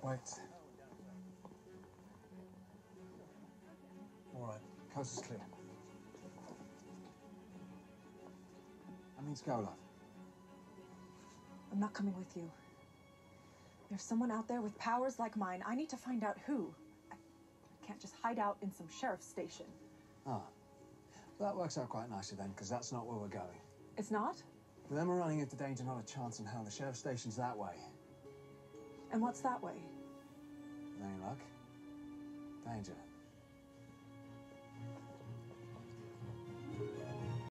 Wait. All right, coast is clear. That means go, love. I'm not coming with you. There's someone out there with powers like mine. I need to find out who. I can't just hide out in some sheriff's station. Ah. Well, that works out quite nicely then, because that's not where we're going. It's not? But then we're running into danger, not a chance in hell. The sheriff's station's that way. And what's that way? With any luck? Danger.